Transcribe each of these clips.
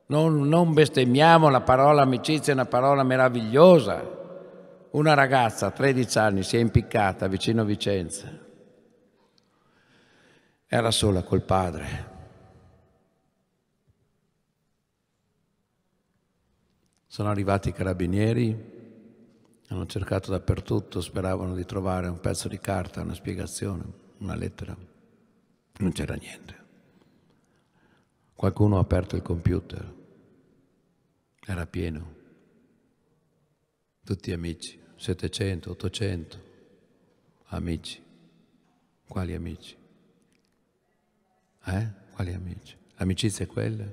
Non bestemmiamo, la parola amicizia è una parola meravigliosa. Una ragazza a 13 anni si è impiccata vicino a Vicenza. Era sola col padre. Sono arrivati i carabinieri, hanno cercato dappertutto, speravano di trovare un pezzo di carta, una spiegazione, una lettera. Non c'era niente. Qualcuno ha aperto il computer. Era pieno. Tutti amici, 700, 800 amici. Quali amici? Quali amici? L'amicizia è quella?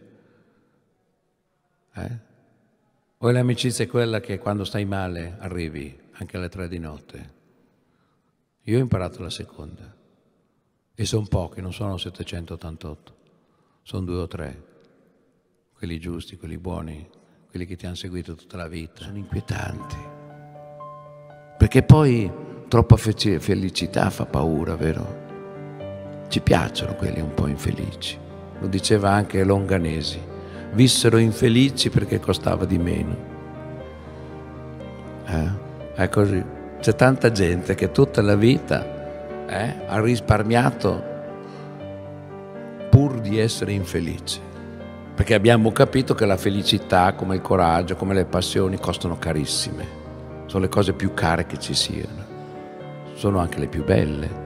O l'amicizia è quella che quando stai male arrivi anche alle 3 di notte? Io ho imparato la seconda. E sono pochi, non sono 788. Sono 2 o 3. Quelli giusti, quelli buoni, quelli che ti hanno seguito tutta la vita. Sono inquietanti. Perché poi troppa felicità fa paura, vero? Ci piacciono quelli un po' infelici. Lo diceva anche Longanesi. Vissero infelici perché costava di meno. È così. C'è tanta gente che tutta la vita ha risparmiato pur di essere infelice. Perché abbiamo capito che la felicità, come il coraggio, come le passioni, costano carissime. Sono le cose più care che ci siano. Sono anche le più belle.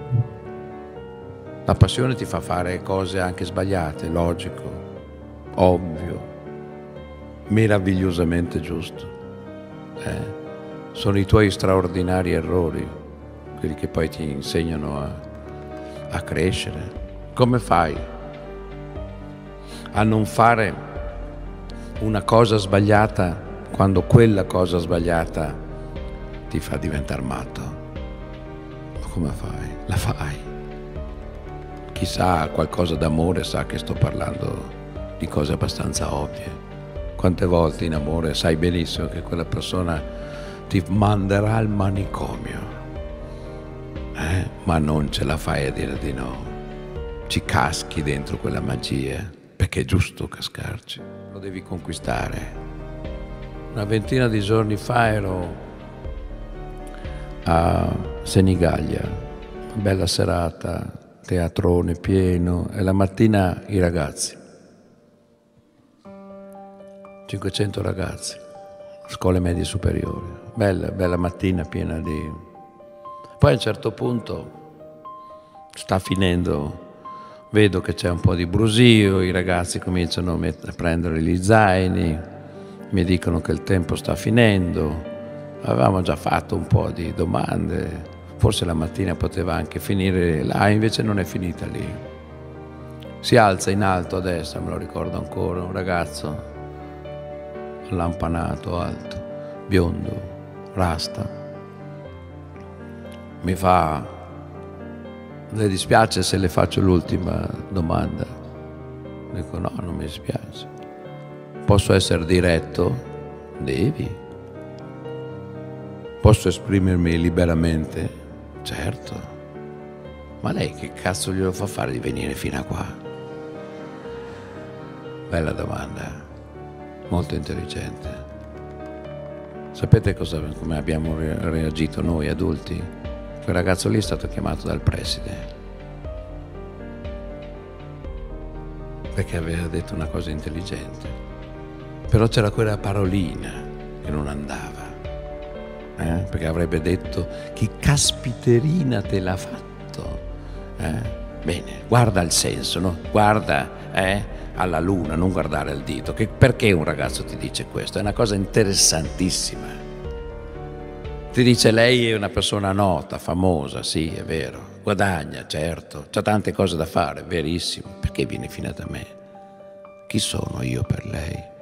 La passione ti fa fare cose anche sbagliate, logico, ovvio, meravigliosamente giusto. Sono i tuoi straordinari errori, quelli che poi ti insegnano a crescere. Come fai a non fare una cosa sbagliata quando quella cosa sbagliata ti fa diventare matto? Ma come fai? La fai. Chi sa qualcosa d'amore sa che sto parlando di cose abbastanza ovvie. Quante volte in amore sai benissimo che quella persona ti manderà al manicomio, ma non ce la fai a dire di no. Ci caschi dentro quella magia, perché è giusto cascarci, lo devi conquistare. Una ventina di giorni fa ero a Senigallia, una bella serata, teatrone pieno, e la mattina i ragazzi, 500 ragazzi, scuole medie superiori, bella mattina piena di... Poi a un certo punto sta finendo, vedo che c'è un po' di brusio, i ragazzi cominciano a prendere gli zaini, mi dicono che il tempo sta finendo, avevamo già fatto un po' di domande, forse la mattina poteva anche finire là, invece non è finita lì. Si alza in alto a destra, me lo ricordo ancora, un ragazzo allampanato, alto, biondo, rasta. Mi fa: le dispiace se le faccio l'ultima domanda? Dico: no, non mi dispiace. Posso essere diretto? Devi. Posso esprimermi liberamente? Certo. Ma lei che cazzo glielo fa fare di venire fino a qua? Bella domanda, molto intelligente. Sapete come abbiamo reagito noi adulti? Quel ragazzo lì è stato chiamato dal preside perché aveva detto una cosa intelligente, però c'era quella parolina che non andava. Perché avrebbe detto: chi caspiterina te l'ha fatto? Bene, guarda il senso, no? Guarda alla luna, non guardare al dito. Perché un ragazzo ti dice questo? È una cosa interessantissima. Ti dice: lei è una persona nota, famosa, sì, è vero, guadagna, certo, c'ha tante cose da fare, verissimo. Perché viene fino da me? Chi sono io per lei?